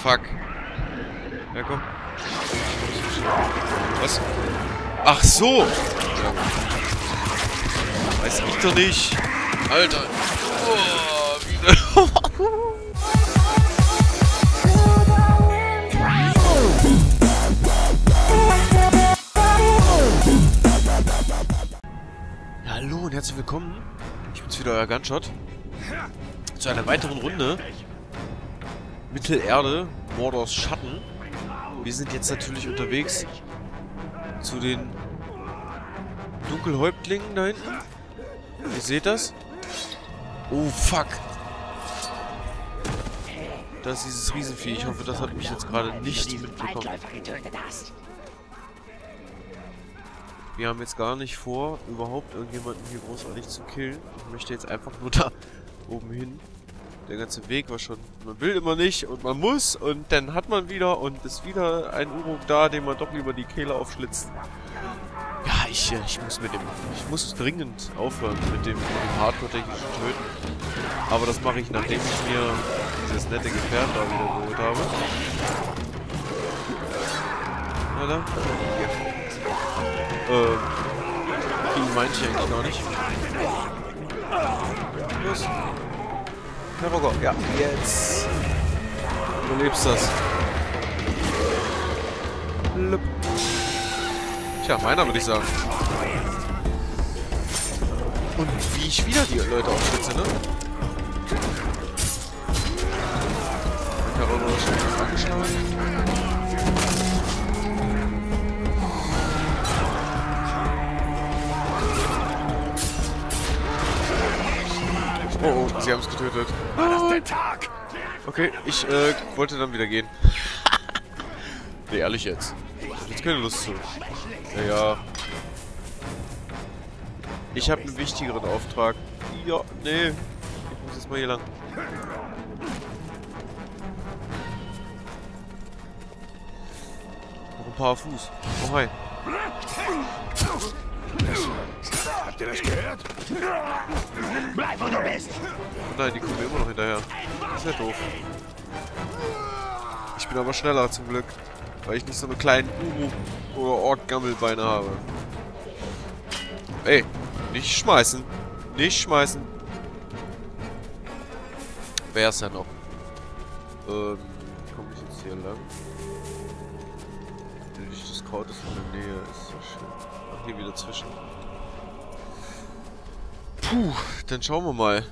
fuck. Ja, komm. Was? Ach so! Weiß ich doch nicht. Alter. Oh, wieder. Hallo und herzlich willkommen. Ich bin's wieder, euer Gunshot. Zu einer weiteren Runde. Mittelerde, Mordors Schatten. Wir sind jetzt natürlich unterwegs zu den Dunkelhäuptlingen da hinten. Ihr seht das? Oh, fuck. Das ist dieses Riesenvieh. Ich hoffe, das hat mich jetzt gerade nicht mitbekommen. Wir haben jetzt gar nicht vor, überhaupt irgendjemanden hier großartig zu killen. Ich möchte jetzt einfach nur da oben hin. Der ganze Weg war schon... Man will immer nicht und man muss und dann hat man wieder und ist wieder ein Uruk da, dem man doch lieber die Kehle aufschlitzt. Ja, ich muss dringend aufhören mit dem hardcore-technischen Töten. Aber das mache ich, nachdem ich mir dieses nette Gefährt da wieder geholt habe. Oder? Ihn meinte ich eigentlich gar nicht. Los. Terror, ja, jetzt. Du lebst das. Lüpp. Tja, meiner würde ich sagen. Und wie ich wieder die Leute aufschlitze, ne? Terror ist schon angeschlagen. Oh, oh, sie haben es getötet. War das der Tag? Okay, ich wollte dann wieder gehen. Nee, ehrlich jetzt. Ich hab jetzt keine Lust zu. Naja. Ich habe einen wichtigeren Auftrag. Ja, nee. Ich muss jetzt mal hier lang. Noch ein paar Fuß. Oh, hi. Habt ihr das gehört? Bleib, wo du bist! Oh nein, die kommen mir immer noch hinterher. Das ist ja doof. Ich bin aber schneller zum Glück. Weil ich nicht so eine kleinen Uruk oder Ork-Gammelbeine habe. Ey, nicht schmeißen. Nicht schmeißen. Wer ist ja noch? Komme ich jetzt hier lang? Das Kraut ist in der Nähe. Ist so schön. Ach, hier wieder zwischen. Puh, dann schauen wir mal.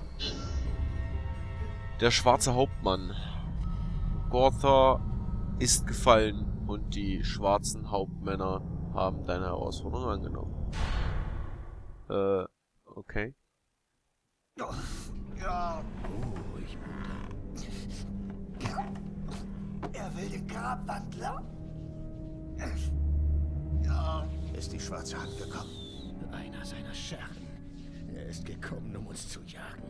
Der schwarze Hauptmann. Gortha ist gefallen und die schwarzen Hauptmänner haben deine Herausforderung angenommen. Okay. Ja. Ruhig, Bruder. Er will den Grabwandler? Ja. Ist die schwarze Hand gekommen? Einer seiner Schergen. Er ist gekommen, um uns zu jagen.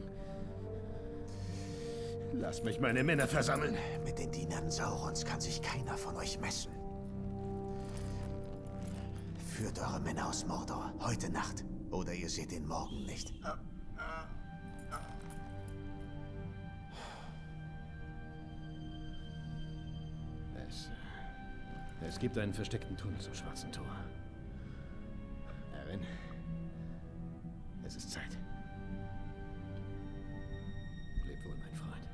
Lass mich meine Männer versammeln. Mit den Dienern Saurons kann sich keiner von euch messen. Führt eure Männer aus Mordor heute Nacht, oder ihr seht den Morgen nicht. Es gibt einen versteckten Tunnel zum Schwarzen Tor. Erin, es ist Zeit. Leb wohl, mein Freund.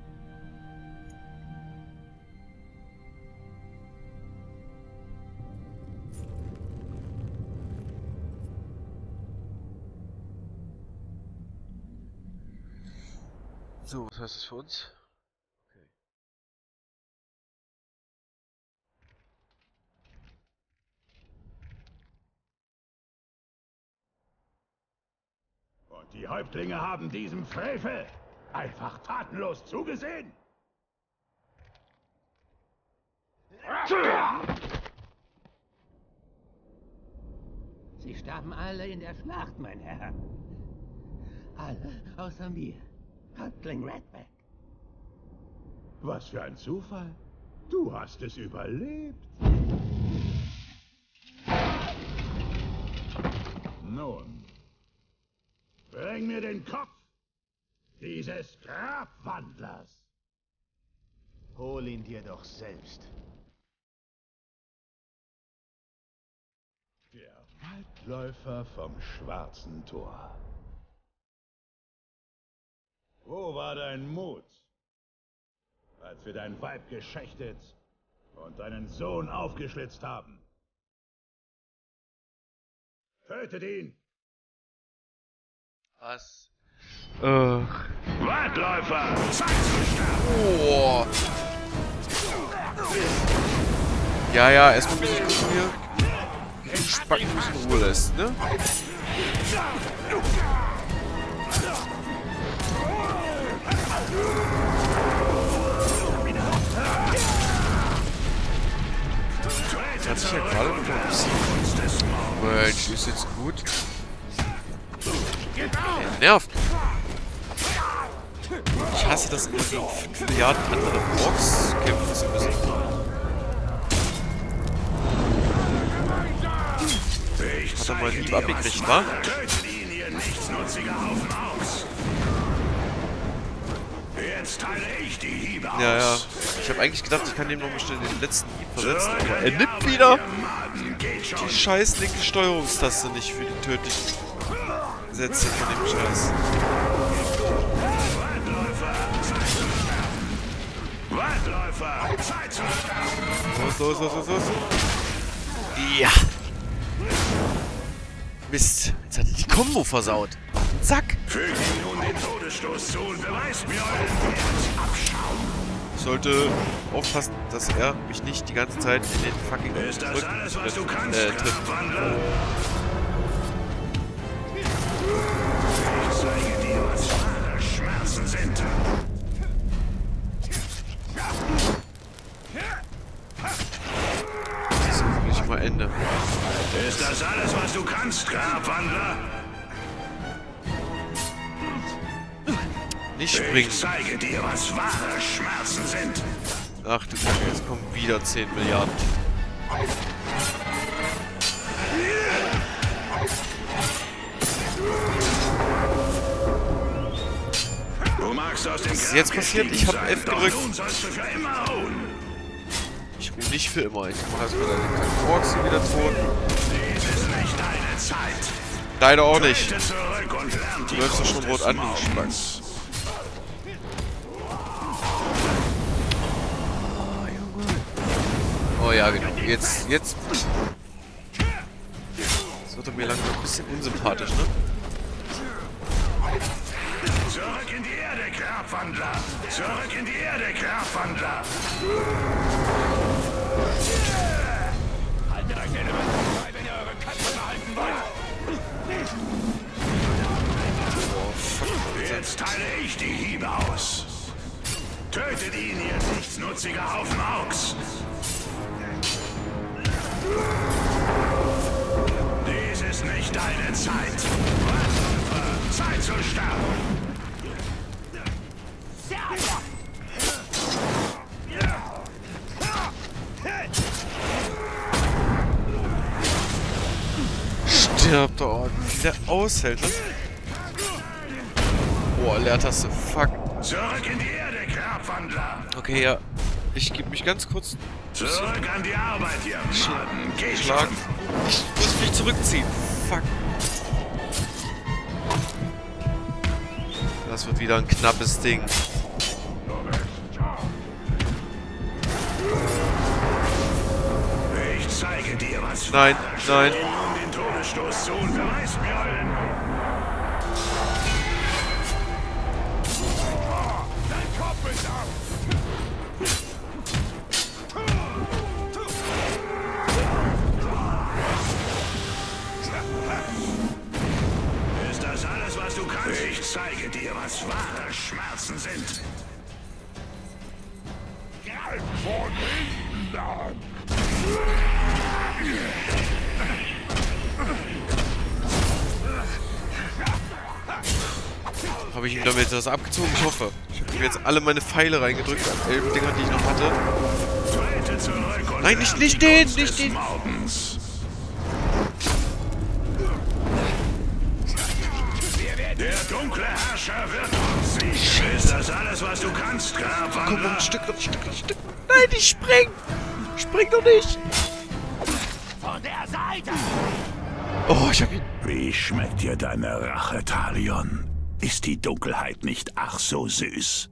So, was heißt das für uns? Okay. Und die Häuptlinge haben diesem Frevel einfach tatenlos zugesehen. Sie starben alle in der Schlacht, mein Herr. Alle außer mir. Häuptling Redback. Was für ein Zufall. Du hast es überlebt. Nun, bring mir den Kopf dieses Grabwandlers. Hol ihn dir doch selbst. Der Waldläufer vom Schwarzen Tor. Wo war dein Mut, als wir dein Weib geschächtet und deinen Sohn aufgeschlitzt haben? Tötet ihn! Was? Waldläufer! Zeit zu sterben! Oh. Ja, erstmal muss ich gucken hier. Den Spacken in Ruhe lässt, ne? Das hat sich ja gerade noch ein bisschen... Mensch, ist jetzt gut. Er nervt. Ich hasse das immer gegen 5 Milliarden andere Orks kämpfen zu müssen. Hat er mal lieb abgekriegt, wa? Tötet ihn, ihr nichtsnutziger Haufen aus! Jetzt teile ich die Hiebe aus! Ja. Ich habe eigentlich gedacht, ich kann dem noch mal schnell den letzten Hieb versetzen, aber er nimmt wieder die scheiß linke Steuerungstaste nicht für die tödlichen Sätze von dem Scheiß. Waldläufer! Zeit zu sterben! Los. Ja! Mist, jetzt hat er die Kombo versaut. Zack! Fügt ihm nun den Todesstoß zu und beweist mir euren Wert. Abschaum! Ich sollte aufpassen, dass er mich nicht die ganze Zeit in den fucking Ist das alles, was du kannst, trifft. Grabwandler? Ich zeige dir, was wahre Schmerzen sind. Das ist wirklich mal Ende. Ist das alles, was du kannst, Grabwandler? Nicht springen. Ich zeige dir, was wahre Schmerzen sind. Ach du Kacke, jetzt kommen wieder 10 Milliarden. Du magst aus dem Was ist jetzt passiert? Ich hab F gedrückt. Nun sollst du für immer ruhen. Ich ruhe nicht für immer. Ich mache erstmal deine Orks hier wieder tot. Dies ist nicht deine Zeit. Deine auch nicht. Trete zurück und lernt Du die läufst doch Kunst schon rot des an, du Mordens. Spaß. Oh ja, genau. Jetzt. Das wird er mir langsam ein bisschen unsympathisch, ne? Zurück in die Erde, Grabwandler! Zurück in die Erde, Grabwandler! Haltet euch den Rücken frei, wenn ihr eure Köpfe behalten wollt! Jetzt teile ich die Hiebe aus. Tötet ihn, ihr nichtsnutziger Haufen Augs! Dies ist nicht deine Zeit. Waldläufer, Zeit zu sterben. Stirb doch, wie der aushält, ne? Boah, Leertaste, fuck. Zurück in die Erde, Grabwandler. Okay, ja. Ich gebe mich ganz kurz Zurück an die Arbeit, ihr Maden. Geht Schlag. schon. Ich muss mich zurückziehen. Fuck. Das wird wieder ein knappes Ding. Ich zeige dir, was Nein, nein. Schlag ihm nun den Todesstoß zu und beweis mir euren... Dein Kopf ist ab! Ist das alles, was du kannst? Ich zeige dir, was wahre Schmerzen sind. Greif von hinten an! Habe ich ihm damit das abgezogen? Ich hoffe. Ich habe jetzt alle meine Pfeile reingedrückt an 11 Dinger, die ich noch hatte. Trete zurück und Nein, nicht den, nicht den. Mordens. Der dunkle Herrscher wird uns Ist das alles, was du kannst, Komm, Grabwandler? ein Stück. Nein, ich spring! Spring doch nicht! Von der Seite! Oh, ich hab ihn. Wie schmeckt dir deine Rache, Talion? Ist die Dunkelheit nicht ach so süß?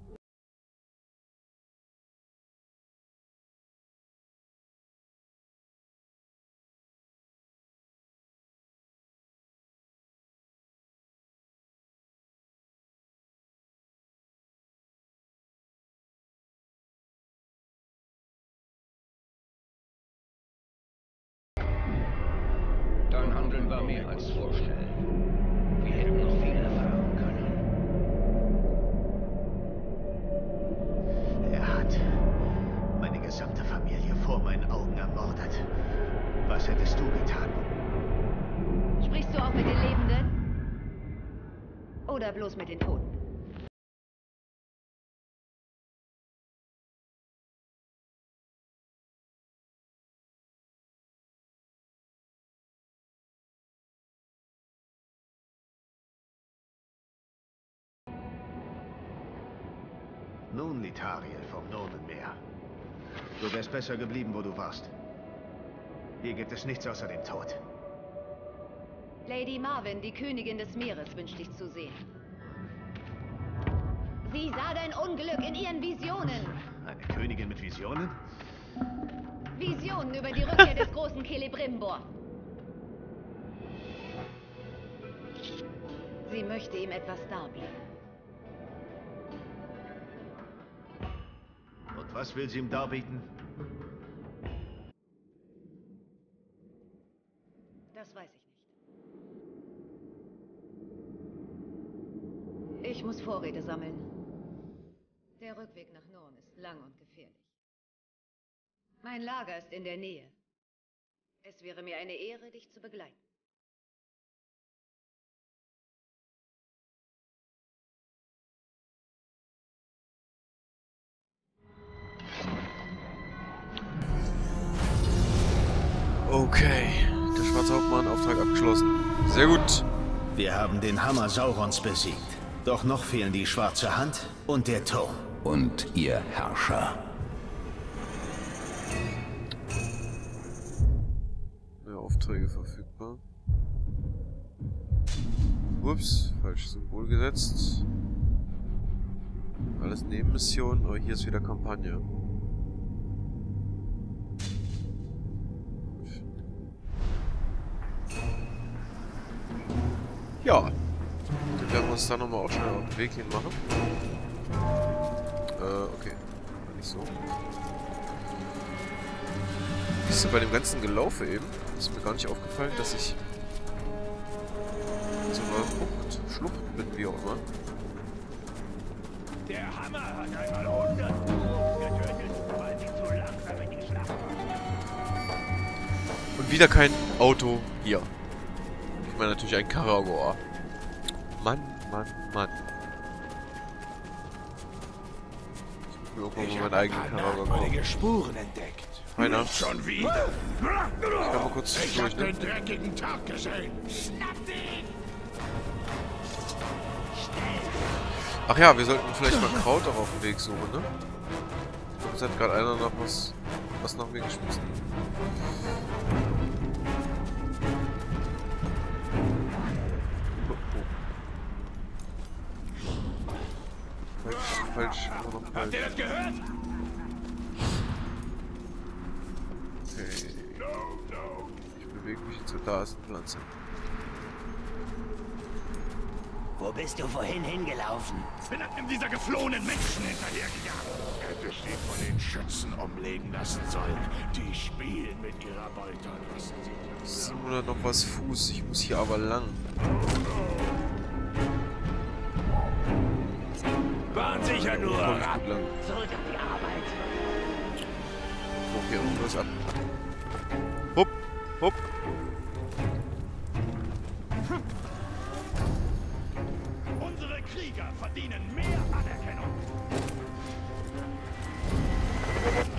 Dein Handeln war mehr als vorstellen. Wir hätten noch viel erfahren können. Er hat meine gesamte Familie vor meinen Augen ermordet. Was hättest du getan? Sprichst du auch mit den Lebenden? Oder bloß mit den Toten? Nun, Litariel vom Nonenmeer. Du wärst besser geblieben, wo du warst. Hier gibt es nichts außer dem Tod. Lady Marvin, die Königin des Meeres, wünscht dich zu sehen. Sie sah dein Unglück in ihren Visionen. Eine Königin mit Visionen? Visionen über die Rückkehr des großen Celebrimbor. Sie möchte ihm etwas darbieten. Und was will sie ihm darbieten? Das weiß ich nicht. Ich muss Vorräte sammeln. Der Rückweg nach Norden ist lang und gefährlich. Mein Lager ist in der Nähe. Es wäre mir eine Ehre, dich zu begleiten. Okay. Der schwarze Hauptmann, Auftrag abgeschlossen. Sehr gut. Wir haben den Hammer Saurons besiegt. Doch noch fehlen die schwarze Hand und der Turm. Und ihr Herrscher. Mehr Aufträge verfügbar. Ups, falsches Symbol gesetzt. Alles Nebenmissionen, aber hier ist wieder Kampagne. Ja. Dann werden wir uns da nochmal auch schnell auf den Weg hin machen. Okay. Nicht so. Siehst du, bei dem ganzen Gelaufe eben, ist mir gar nicht aufgefallen, dass ich in so einer Schlucht bin, wie auch immer. Der Hammer hat einmal 100 getötet, weil sie zu langsam in die Schlacht waren. Und wieder kein Auto hier. Ich meine natürlich ein Karagor. Mann, Mann, Mann. Ich muss mir irgendwann mal meinen eigenen Karagor kaufen. Spuren entdeckt. Meiner. Schon wieder. Ich kann mal kurz Ich durch, hab ne? den dreckigen Tag gesehen. Schnappt ihn! Ach ja, wir sollten vielleicht mal Kraut auch auf dem Weg suchen, ne? Ich glaube, es hat gerade einer noch was nach mir geschmissen. Falsch, immer noch Habt falsch. ihr das gehört? Okay. Ich bewege mich jetzt, da ist eine Pflanze. Wo bist du vorhin hingelaufen? Bin einem dieser geflohenen Menschen hinterhergegangen. Hätte sie von den Schützen umlegen lassen sollen. Die spielen mit ihrer Beute und lassen sie. 700 noch was Fuß, ich muss hier aber lang. Waren sicher nur Komm ich gut lang. Zurück an die Arbeit. Hoch hier irgendwas ab. Hopp, hopp. Unsere Krieger verdienen mehr Anerkennung.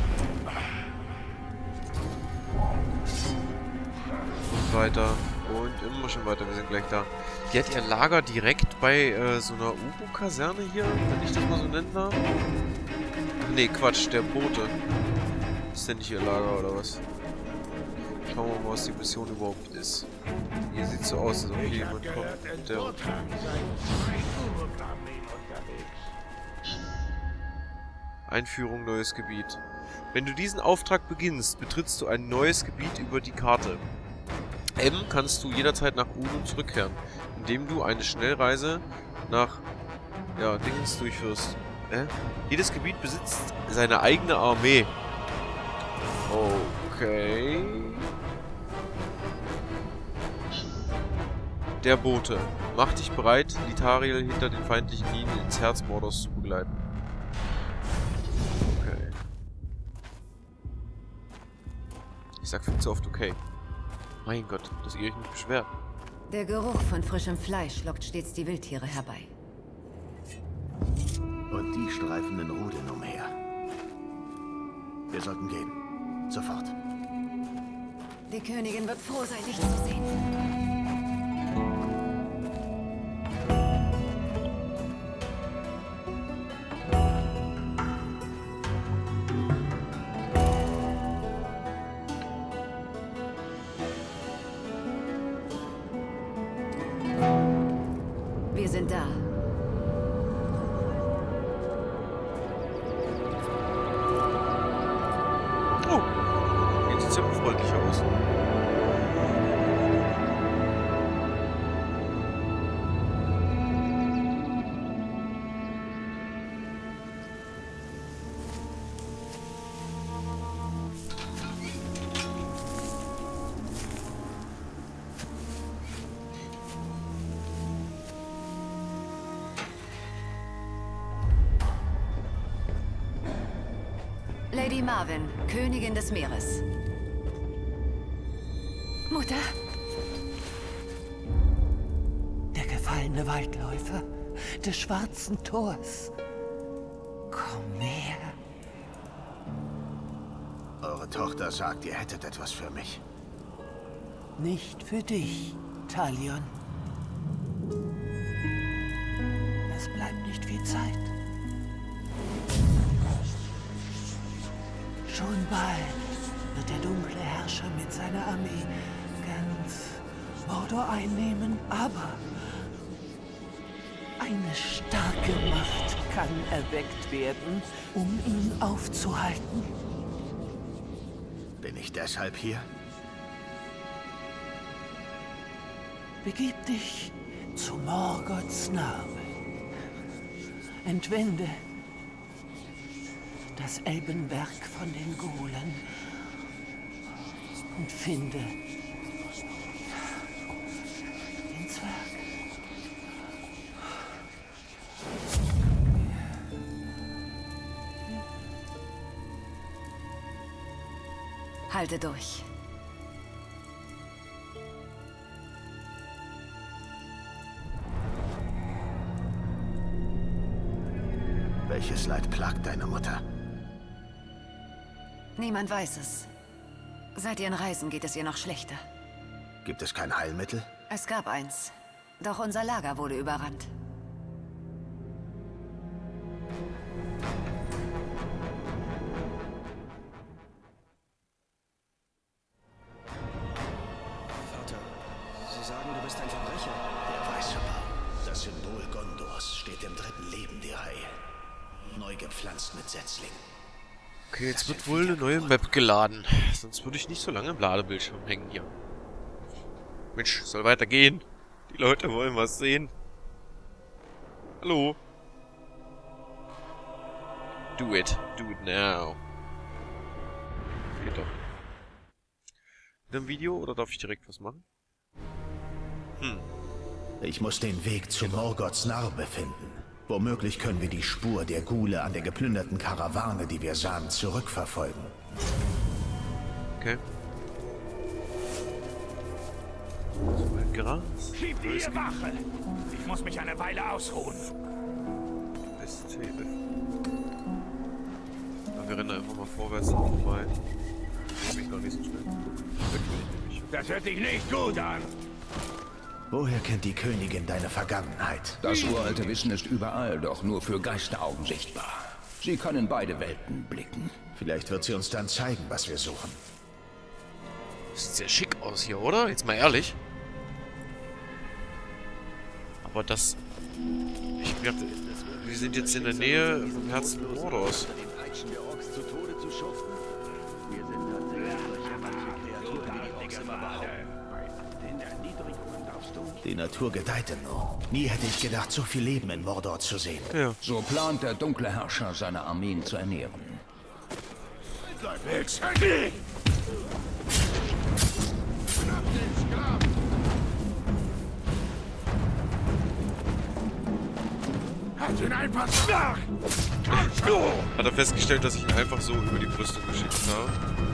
Weiter und immer schon weiter, wir sind gleich da. Die hat ihr Lager direkt bei so einer U-Boot-Kaserne hier, wenn ich das mal so nennen darf. Nee, Quatsch, der Bote. Ist denn nicht ihr Lager oder was? Schauen wir mal, was die Mission überhaupt ist. Hier sieht so aus, als ob hier jemand kommt. Der Einführung neues Gebiet. Wenn du diesen Auftrag beginnst, betrittst du ein neues Gebiet über die Karte. M kannst du jederzeit nach Ulum zurückkehren, indem du eine Schnellreise nach Dingens durchführst. Jedes Gebiet besitzt seine eigene Armee. Okay. Der Bote. Mach dich bereit, Litariel hinter den feindlichen Linien ins Herz Mordors zu begleiten. Okay. Ich sag viel zu oft okay. Mein Gott, dass ihr euch nicht beschwert. Der Geruch von frischem Fleisch lockt stets die Wildtiere herbei. Und die streifen den Rudeln umher. Wir sollten gehen. Sofort. Die Königin wird froh sein, dich zu sehen. Wir sind da. Oh, jetzt sieht es ja freundlich aus. Lady Marvin, Königin des Meeres. Mutter? Der gefallene Waldläufer des Schwarzen Tors. Komm her. Eure Tochter sagt, ihr hättet etwas für mich. Nicht für dich, Talion. Es bleibt nicht viel Zeit. Schon bald wird der dunkle Herrscher mit seiner Armee ganz Mordor einnehmen, aber eine starke Macht kann erweckt werden, um ihn aufzuhalten. Bin ich deshalb hier? Begib dich zu Morgoths Narbe. Entwende das Elbenwerk von den Golen und finde den Zwerg. Halte durch. Welches Leid plagt deine Mutter? Niemand weiß es. Seit ihren Reisen geht es ihr noch schlechter. Gibt es kein Heilmittel? Es gab eins. Doch unser Lager wurde überrannt. Vater, Sie sagen, du bist ein Verbrecher. Der weiße Baum, das Symbol Gondors, steht im dritten Leben der Reihe. Neu gepflanzt mit Setzlingen. Okay, jetzt wird wohl eine neue Map geladen. Sonst würde ich nicht so lange im Ladebildschirm hängen hier. Mensch, soll weitergehen. Die Leute wollen was sehen. Hallo. Do it. Do it now. Geht doch. Wieder ein Video oder darf ich direkt was machen? Ich muss den Weg zu Morgoths Narbe finden. Womöglich können wir die Spur der Ghule an der geplünderten Karawane, die wir sahen, zurückverfolgen. Okay. So ein Gras. Schiebt die Wache! Ich muss mich eine Weile ausruhen. STF. Ja, wir rennen einfach mal vorwärts vorbei. Ich bin gar nicht so schnell. Weg will ich nämlich. Das hört sich nicht gut an. Woher kennt die Königin deine Vergangenheit? Das uralte Wissen ist überall, doch nur für Geisteraugen sichtbar. Sie kann in beide Welten blicken. Vielleicht wird sie uns dann zeigen, was wir suchen. Sieht sehr schick aus hier, oder? Jetzt mal ehrlich. Aber das... Ich dachte, wir sind jetzt in der Nähe vom Herzen Mordors. Die Natur gedeiht nur. Nie hätte ich gedacht, so viel Leben in Mordor zu sehen. Ja. So plant der dunkle Herrscher, seine Armeen zu ernähren. Hat er festgestellt, dass ich ihn einfach so über die Brüstung geschickt habe?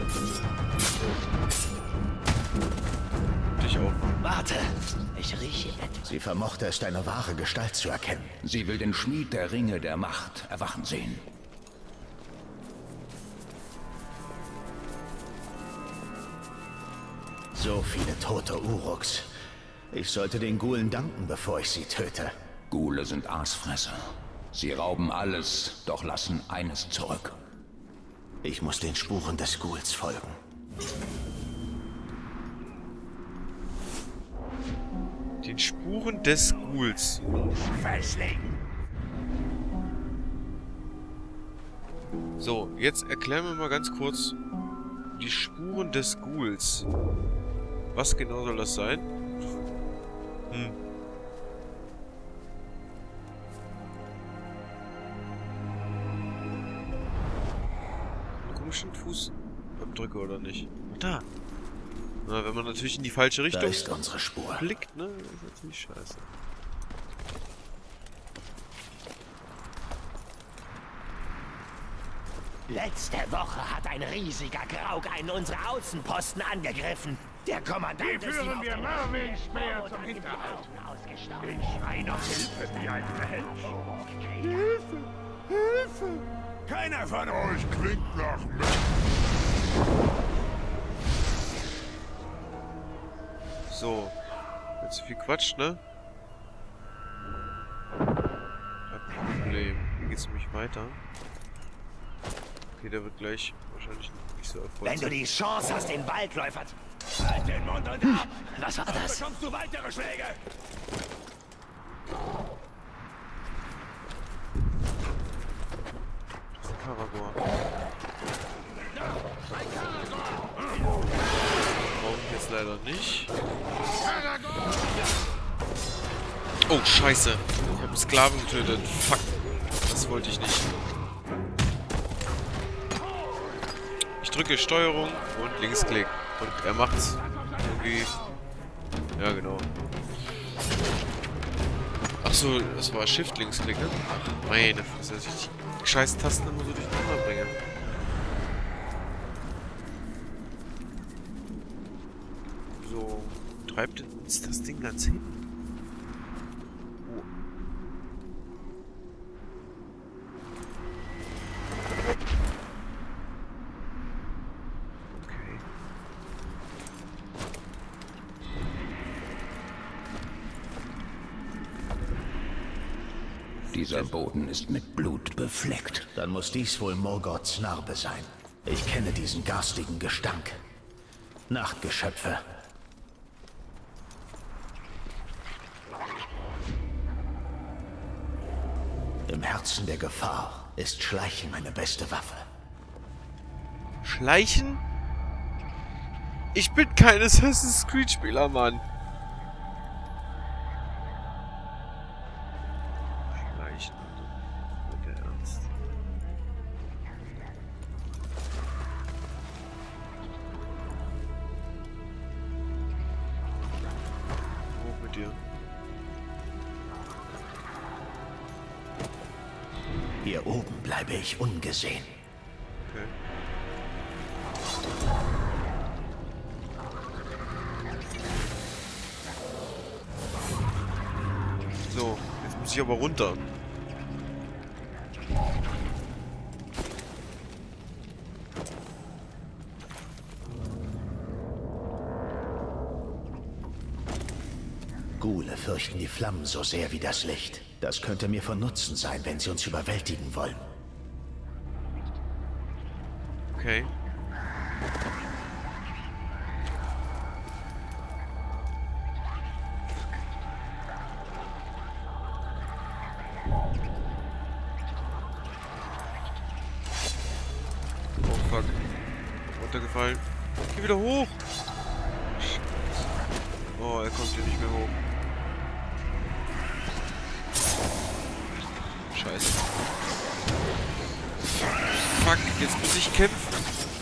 Dich auch. Warte, ich rieche etwas. Sie vermochte es, deine wahre Gestalt zu erkennen. Sie will den Schmied der Ringe der Macht erwachen sehen. So viele tote Uruks. Ich sollte den Ghoulen danken, bevor ich sie töte. Ghule sind Aasfresser. Sie rauben alles, doch lassen eines zurück. Ich muss den Spuren des Ghouls folgen. Den Spuren des Ghouls. So, jetzt erklären wir mal ganz kurz die Spuren des Ghouls. Was genau soll das sein? Komischen Fußabdrücke oder nicht? Da. Na, wenn man natürlich in die falsche Richtung Da ist unsere Spur. blickt, ne? Das ist natürlich scheiße. Letzte Woche hat ein riesiger Graug einen unserer Außenposten angegriffen. Der Kommandant ist ihm auf den Merwin-Speer zum Hinterhalt. ausgestochen. Ich schrei nach Hilfe wie ein Mensch. Hilfe! Hilfe! Keiner von euch klingt nach Mensch. So. Jetzt viel Quatsch, ne? Kein Problem. Hier geht's nämlich weiter. Okay, der wird gleich wahrscheinlich nicht so erfolgreich. Wenn du die Chance hast, den Waldläufer... Halt den Mund und ab! Was war das? Bekommst du weitere Schläge? Das ist ein Karagor. Brauche ich jetzt leider nicht. Oh, scheiße. Ich habe einen Sklaven getötet. Fuck. Das wollte ich nicht. Ich drücke Steuerung und Linksklick. Und er macht's irgendwie... Ja, genau. Achso, das war Shift-Linksklick, ne? Ach, meine Fresse, dass ich die scheiß Tasten immer so durcheinander bringe. So, treibt uns das Ding ganz hin? Oh. Okay. Dieser Boden ist mit Blut befleckt. Dann muss dies wohl Morgoths Narbe sein. Ich kenne diesen garstigen Gestank. Nachtgeschöpfe. Im Herzen der Gefahr ist Schleichen meine beste Waffe. Schleichen? Ich bin kein Assassin's Creed Spieler, Mann. Schleichen. Mit der Ernst. Wo mit dir? Hier oben bleibe ich ungesehen. Okay. So, jetzt muss ich aber runter. Ghule fürchten die Flammen so sehr wie das Licht. Das könnte mir von Nutzen sein, wenn sie uns überwältigen wollen. Okay. Oh fuck. Runtergefallen. Geh wieder hoch! Oh, er kommt hier nicht mehr hoch. Scheiße. Fuck, jetzt muss ich kämpfen.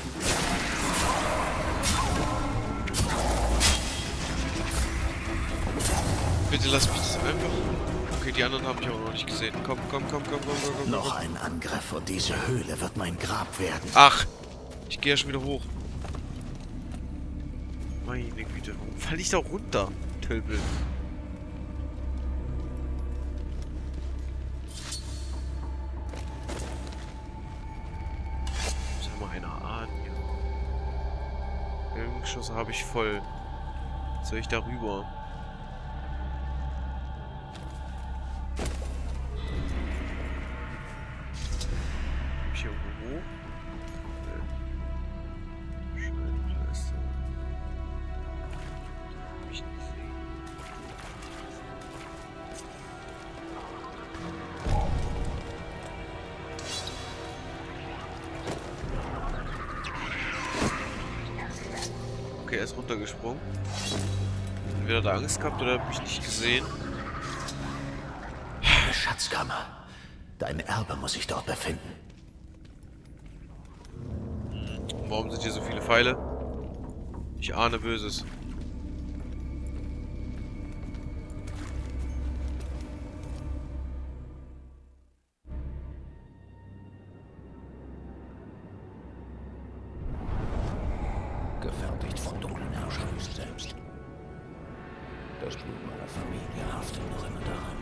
Bitte lass mich das einfach. Okay, die anderen habe ich auch noch nicht gesehen. Komm. Noch ein Angriff und diese Höhle wird mein Grab werden. Ach! Ich gehe ja schon wieder hoch. Meine Güte, warum falle ich da runter? Tölpel. Muss ja mal einer ahnen hier. Irgendgeschosse habe ich voll. Soll ich da rüber? Hab ich hier irgendwo hoch? Okay, er ist runtergesprungen. Entweder hat er Angst gehabt oder hat mich nicht gesehen. Schatzkammer. Dein Erbe muss sich dort befinden. Warum sind hier so viele Pfeile? Ich ahne Böses. Gefertigt vom dunklen Herrscher selbst. Das Blut meiner Familie haftet noch immer daran.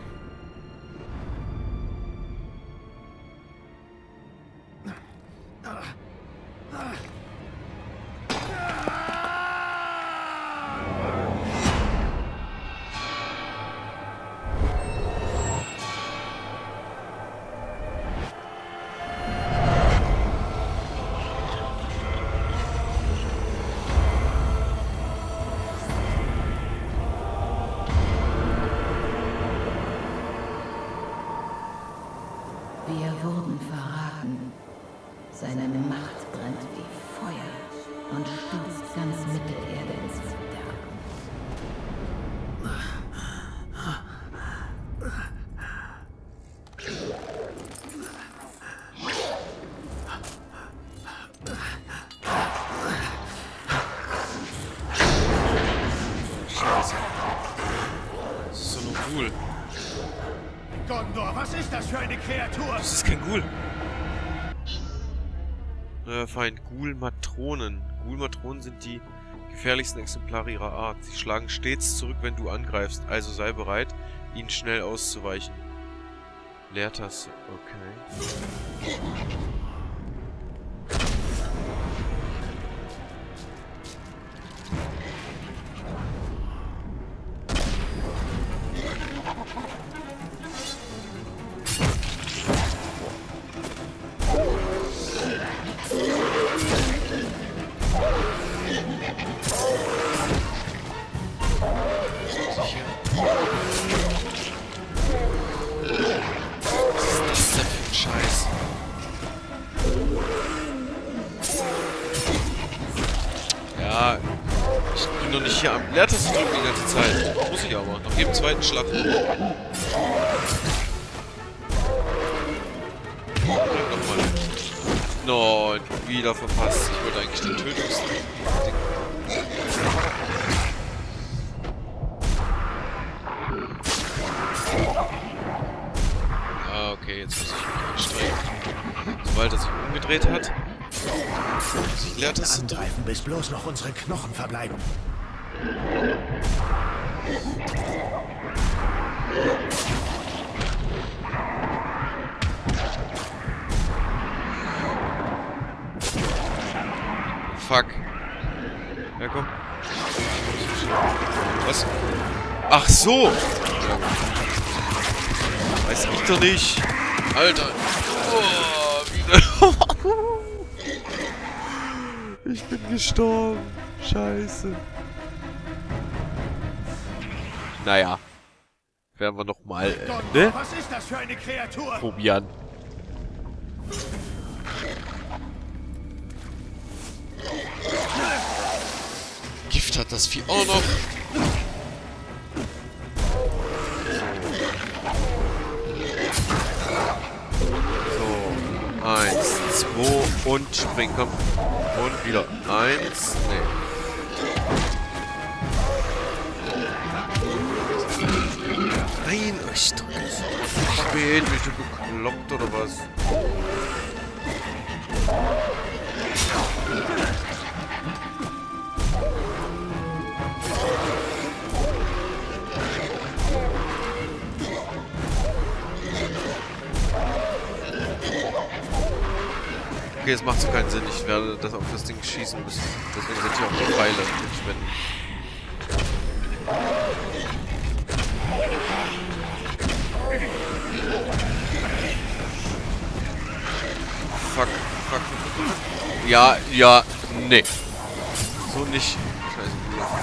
Wir wurden verraten. Seine Macht brennt wie Feuer und stürzt ganz Mittelerde ins Verderben. Scheiße. Das ist so ein Ghoul. Gondor, was ist das für eine Kreatur? Das ist kein Ghoul. Neuer Feind. Ghoul-Matronen. Ghoul-Matronen sind die gefährlichsten Exemplare ihrer Art. Sie schlagen stets zurück, wenn du angreifst. Also sei bereit, ihnen schnell auszuweichen. Leertaste. Okay. Ja, ich bin noch nicht hier am Leertaste drücken die ganze Zeit. Muss ich aber. Nach jedem zweiten Schlag. Nochmal. Nein, wieder verpasst. Ich wollte eigentlich den Tötungsding. Ah, okay, jetzt muss ich mich anstrengen. Sobald er sich umgedreht hat. Ich lerne das angreifen, bis bloß noch unsere Knochen verbleiben. Fuck. Ja, komm. Was? Ach so! Weiß ich doch nicht. Alter. Oh, wieder. Ich bin gestorben. Scheiße. Naja. Werden wir noch mal, ne? Was ist das für eine Kreatur? Probieren. Gift hat das Vieh auch noch. So. 1, 2 und springen, komm. Und wieder. 1, nee. Nein, ich drücke so spät. Bist du bekloppt oder was? Okay, es macht so keinen Sinn. Ich werde das auf das Ding schießen müssen. Deswegen sind hier auch die Pfeile entspenden. Fuck, fuck. Ja, ja, nee. So nicht. Scheiße.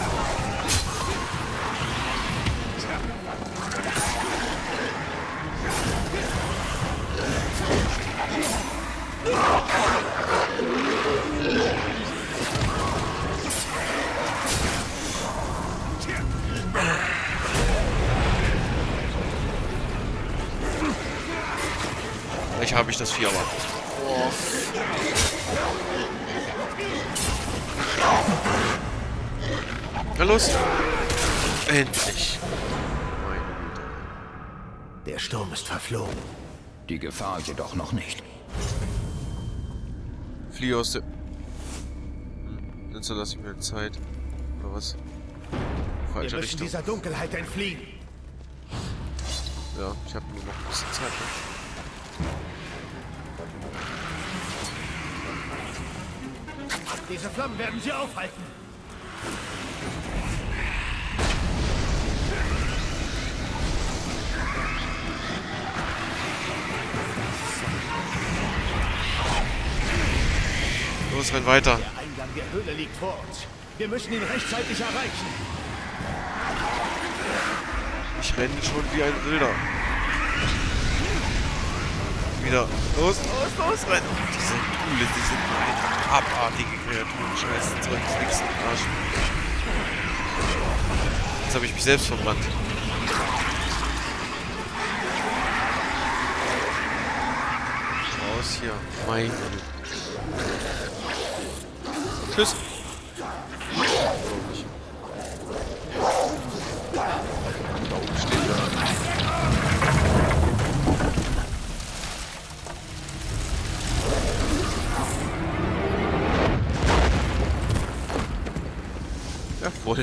Vielleicht habe ich das Vieh aber. Oh. Na los! Endlich! Meine Güte. Der Sturm ist verflogen. Die Gefahr jedoch noch nicht. Fliehe aus der... Dann so lasse ich mir Zeit. Oder was? Falsche Wir müssen Richtung. dieser Dunkelheit entfliehen. Ja, ich habe nur noch ein bisschen Zeit. Diese Flammen werden sie aufhalten. Los, renn weiter. Der Eingang der Höhle liegt vor uns. Wir müssen ihn rechtzeitig erreichen. Ich renne schon wie ein Wilder. Wieder. Los, los, los, rennen. Diese Kuhle, die sind eine abartige Kreaturen. Scheiße, Zeug, nix im Arsch. Jetzt habe ich mich selbst verbrannt. Raus hier. Meine Güte. Tschüss. Da oben steht er. Ja, voll.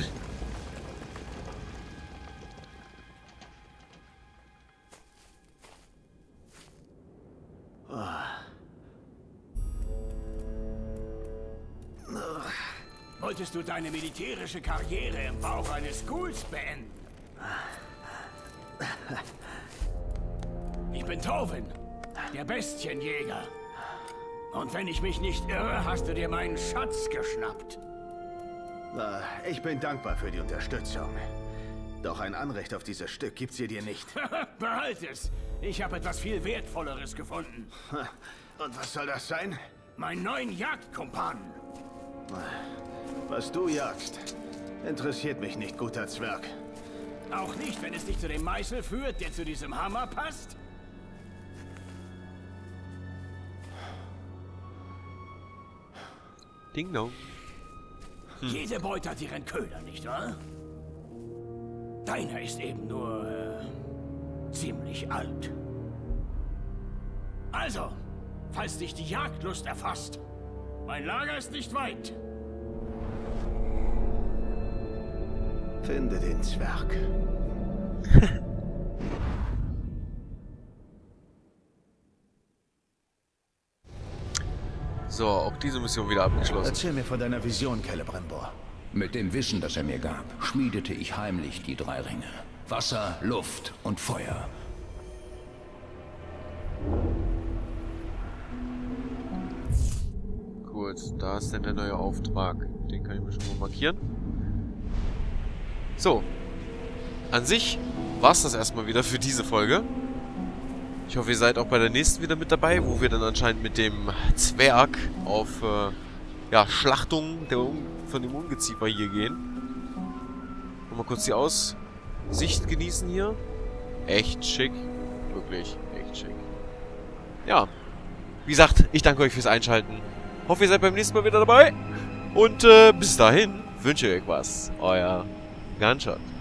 Wolltest du deine militärische Karriere im Bauch eines Ghouls beenden? Ich bin Tovin, der Bestienjäger. Und wenn ich mich nicht irre, hast du dir meinen Schatz geschnappt. Ich bin dankbar für die Unterstützung. Doch ein Anrecht auf dieses Stück gibt sie dir nicht. Behalt es. Ich habe etwas viel Wertvolleres gefunden. Und was soll das sein? Meinen neuen Jagdkumpanen. Was du jagst, interessiert mich nicht, guter Zwerg. Auch nicht, wenn es dich zu dem Meißel führt, der zu diesem Hammer passt? Ding dong. Jede Beute hat ihren Köder, nicht wahr? Deiner ist eben nur ziemlich alt. Also, falls dich die Jagdlust erfasst, mein Lager ist nicht weit. Finde den Zwerg. So, auch diese Mission wieder abgeschlossen. Erzähl mir von deiner Vision, Celebrimbor. Mit dem Wissen, das er mir gab, schmiedete ich heimlich die 3 Ringe. Wasser, Luft und Feuer. Gut, da ist denn der neue Auftrag. Den kann ich mir schon mal markieren. So. An sich war es das erstmal wieder für diese Folge. Ich hoffe, ihr seid auch bei der nächsten wieder mit dabei, wo wir dann anscheinend mit dem Zwerg auf ja, Schlachtung von dem Ungeziefer hier gehen. Mal kurz die Aussicht genießen hier. Echt schick. Wirklich, echt schick. Ja. Wie gesagt, ich danke euch fürs Einschalten. Hoffe, ihr seid beim nächsten Mal wieder dabei. Und bis dahin wünsche ich euch was. Euer Gunshot.